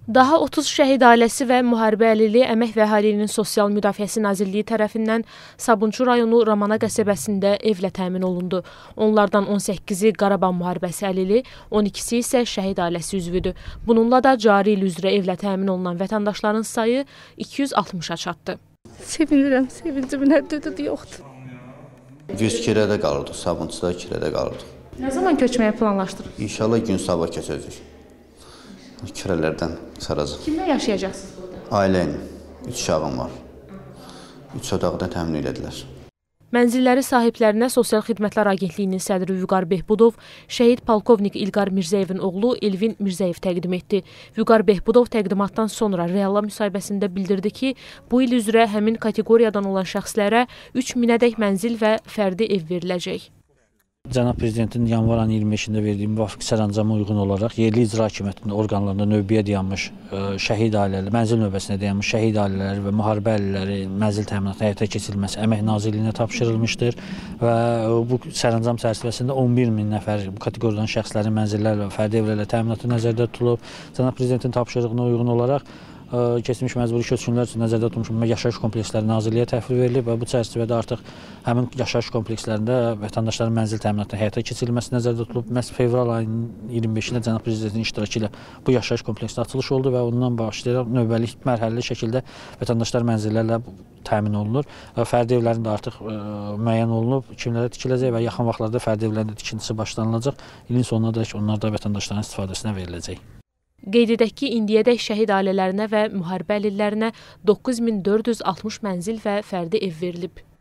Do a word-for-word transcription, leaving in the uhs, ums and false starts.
Daha otuz şəhid ailəsi və müharibə əlili Əmək və Əhalinin Sosial Müdafiəsi Nazirliyi tərəfindən Sabunçu rayonu Ramana qəsəbəsində evlə təmin olundu. Onlardan on səkkizi Qarabağ müharibəsi əlili, on ikisi isə şəhid ailəsi üzvüdür. Bununla da cari il üzrə evlə təmin olunan vətəndaşların sayı iki yüz altmışa çatdı. Sevinirəm, sevincimin həddi yoxdur. Biz kirədə qalırdıq, Sabunçuda kirədə qalırdıq. Nə zaman köçməyə planlaşdırır? İnşallah gün sabah keçəcək. Kirələrdən saracaq. Kimlə yaşayacaqsınız burada? Ailə ilə. Üç uşağım var. Üç otaqda təmin elədilər. Mənzilləri sahiblərinə Sosial Xidmətlər Agentliyinin sədri Vüqar Behbudov, şəhid polkovnik İlqar Mirzəyevin oğlu Elvin Mirzəyev təqdim etdi. Vüqar Behbudov təqdimatdan sonra Realla müsahibəsində bildirdi ki, bu il üzrə həmin kateqoriyadan olan şəxslərə üç minədək mənzil və fərdi ev veriləcək. Cənab Prezidentin yanvar ayının iyirmi beşində verdiyi müvafiq sərəncama uyğun olaraq yerli icra hakimiyyətinin orqanlarında növbəyə dayanmış şəhid ailələri, mənzil növbəsində dayanmış şəhid ailələri və müharibə əlilləri mənzil təminatı həyata keçirilməsi Əmək Nazirliyinə tapşırılmışdır və bu sərəncam çərçivəsində on bir min nəfər bu kateqoriyadan şəxslərin mənzillərlə və fərdi evlərlə təminatı nəzərdə tutulub. Cənab Prezidentin tapşırığına uyğun olaraq keçmiş məcburi köçkünlər üçün nəzərdə tutulmuş yaşayış kompleksləri Nazirliyə təhvil verilib və bu çərçivədə artıq həmin yaşayış komplekslərində vətəndaşların mənzil təminatının həyata keçirilməsi nəzərdə tutulub. Məhz fevral ayının iyirmi beşində Cənab Prezidentin iştirakı ilə bu yaşayış kompleksində açılış oldu və ondan başlayaraq növbəli mərhələli şəkildə vətəndaşlar mənzillərlə təmin olunur. Fərdi evlərin də artıq müəyyən olunub, kimlərə tikiləcək və yaxın vaxtlarda fərdi evlərin də tikintisi başlanılacaq. İlin sonuna dək onlar da vətəndaşların istifadəsinə veriləcək. Qeyd edək ki, indiyədək şəhid ailələrinə və müharibə əlillərinə doqquz min dörd yüz altmış mənzil və fərdi ev verilib.